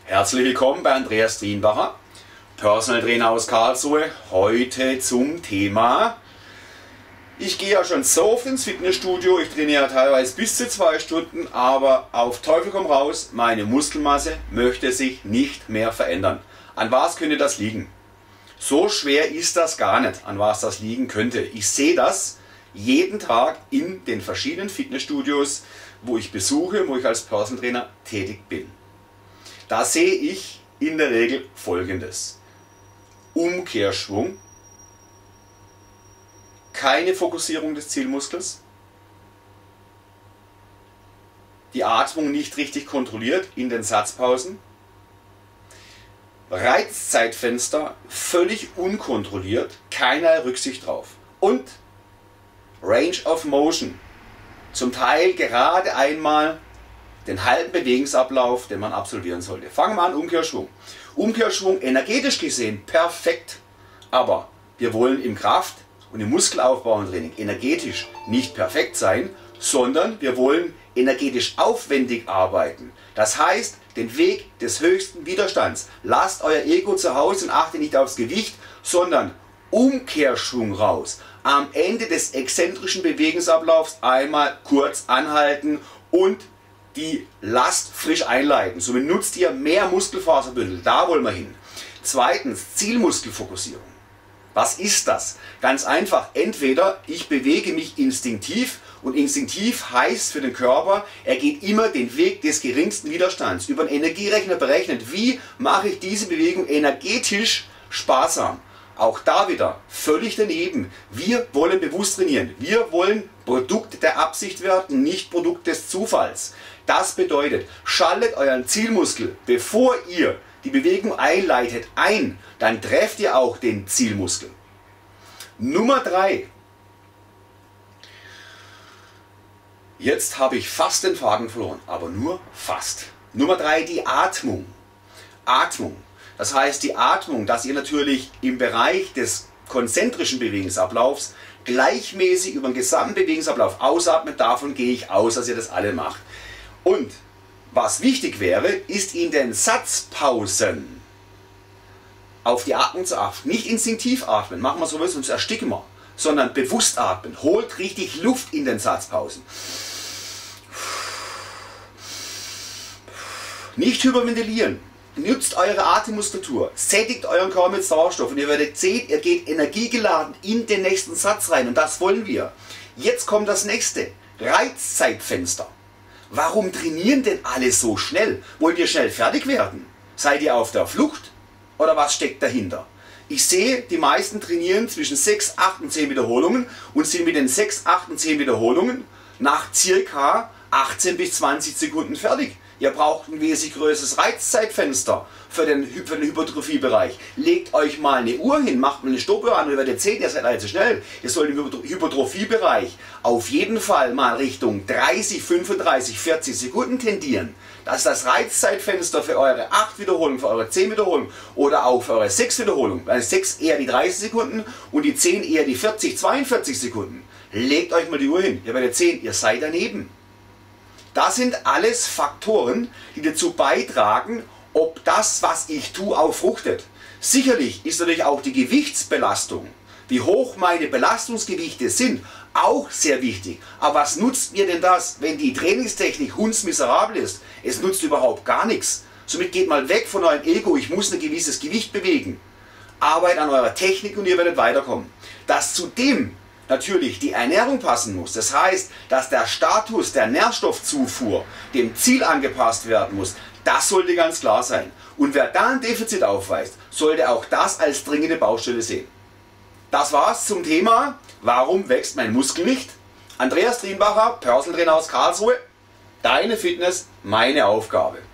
Herzlich willkommen bei Andreas Trienbacher, Personal Trainer aus Karlsruhe. Heute zum Thema: Ich gehe ja schon so oft ins Fitnessstudio, ich trainiere ja teilweise bis zu 2 Stunden, aber auf Teufel komm raus, meine Muskelmasse möchte sich nicht mehr verändern. An was könnte das liegen? So schwer ist das gar nicht, an was das liegen könnte. Ich sehe das jeden Tag in den verschiedenen Fitnessstudios, wo ich besuche, wo ich als Personal Trainer tätig bin. Da sehe ich in der Regel Folgendes: Umkehrschwung, keine Fokussierung des Zielmuskels, die Atmung nicht richtig kontrolliert in den Satzpausen, Reizzeitfenster völlig unkontrolliert, keinerlei Rücksicht drauf und Range of Motion, zum Teil gerade einmal den halben Bewegungsablauf, den man absolvieren sollte. Fangen wir an, Umkehrschwung. Umkehrschwung energetisch gesehen perfekt, aber wir wollen im Kraft- und im Muskelaufbautraining energetisch nicht perfekt sein, sondern wir wollen energetisch aufwendig arbeiten. Das heißt, den Weg des höchsten Widerstands. Lasst euer Ego zu Hause und achtet nicht aufs Gewicht, sondern Umkehrschwung raus. Am Ende des exzentrischen Bewegungsablaufs einmal kurz anhalten und die Last frisch einleiten. Somit nutzt ihr mehr Muskelfaserbündel. Da wollen wir hin. Zweitens, Zielmuskelfokussierung. Was ist das? Ganz einfach. Entweder ich bewege mich instinktiv, und instinktiv heißt für den Körper, er geht immer den Weg des geringsten Widerstands. Über einen Energierechner berechnet, wie mache ich diese Bewegung energetisch sparsam. Auch da wieder völlig daneben. Wir wollen bewusst trainieren. Wir wollen Produkt der Absicht werden, nicht Produkt des Zufalls. Das bedeutet, schaltet euren Zielmuskel, bevor ihr die Bewegung einleitet, ein. Dann trefft ihr auch den Zielmuskel. Nummer 3. Jetzt habe ich fast den Faden verloren, aber nur fast. Nummer 3, die Atmung. Atmung. Das heißt, die Atmung, dass ihr natürlich im Bereich des konzentrischen Bewegungsablaufs gleichmäßig über den gesamten Bewegungsablauf ausatmet. Davon gehe ich aus, dass ihr das alle macht. Und was wichtig wäre, ist in den Satzpausen auf die Atmung zu achten. Nicht instinktiv atmen, machen wir sowas, sonst ersticken wir, sondern bewusst atmen. Holt richtig Luft in den Satzpausen. Nicht hyperventilieren. Nutzt eure Atemmuskulatur, sättigt euren Körper mit Sauerstoff und ihr werdet sehen, ihr geht energiegeladen in den nächsten Satz rein und das wollen wir. Jetzt kommt das nächste, Reizzeitfenster. Warum trainieren denn alle so schnell? Wollt ihr schnell fertig werden? Seid ihr auf der Flucht? Oder was steckt dahinter? Ich sehe, die meisten trainieren zwischen 6, 8 und 10 Wiederholungen und sind mit den 6, 8 und 10 Wiederholungen nach circa 18 bis 20 Sekunden fertig. Ihr braucht ein wesentlich größeres Reizzeitfenster für den Hypertrophiebereich. Legt euch mal eine Uhr hin, macht mal eine Stoppuhr an und ihr werdet sehen, ihr seid allzu schnell. Ihr sollt im Hypertrophiebereich auf jeden Fall mal Richtung 30, 35, 40 Sekunden tendieren. Das ist das Reizzeitfenster für eure 8 Wiederholungen, für eure 10 Wiederholungen oder auch für eure 6 Wiederholungen. Bei 6 eher die 30 Sekunden und die 10 eher die 40, 42 Sekunden. Legt euch mal die Uhr hin, ihr werdet sehen, ihr seid daneben. Das sind alles Faktoren, die dazu beitragen, ob das, was ich tue, auch fruchtet. Sicherlich ist natürlich auch die Gewichtsbelastung, wie hoch meine Belastungsgewichte sind, auch sehr wichtig. Aber was nutzt mir denn das, wenn die Trainingstechnik hundsmiserabel ist? Es nutzt überhaupt gar nichts. Somit geht mal weg von eurem Ego, ich muss ein gewisses Gewicht bewegen. Arbeitet an eurer Technik und ihr werdet weiterkommen. Dass zudem natürlich die Ernährung passen muss. Das heißt, dass der Status der Nährstoffzufuhr dem Ziel angepasst werden muss. Das sollte ganz klar sein. Und wer da ein Defizit aufweist, sollte auch das als dringende Baustelle sehen. Das war's zum Thema: Warum wächst mein Muskel nicht? Andreas Trienbacher, Personal Trainer aus Karlsruhe. Deine Fitness, meine Aufgabe.